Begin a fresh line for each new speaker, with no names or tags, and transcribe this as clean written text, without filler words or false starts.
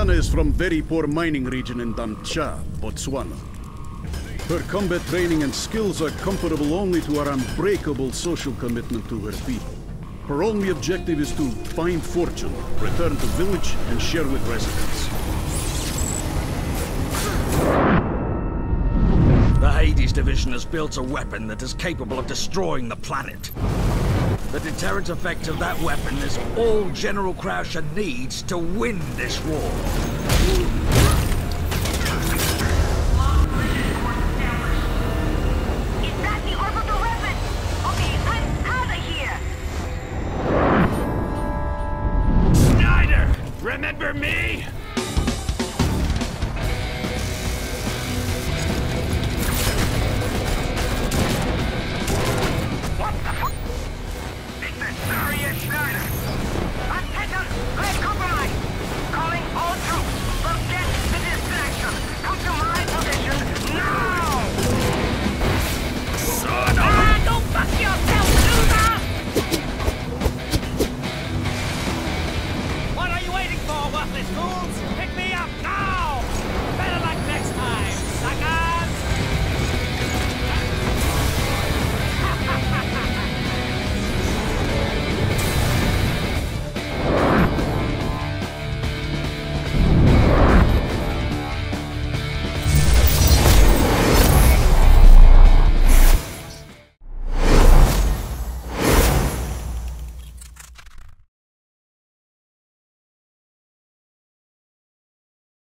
Ayana is from very poor mining region in Damcha, Botswana. Her combat training and skills are comparable only to her unbreakable social commitment to her people. Her only objective is to find fortune, return to village, and share with residents.
The Hades Division has built a weapon that is capable of destroying the planet. The deterrent effect of that weapon is all General Krauser needs to win this war.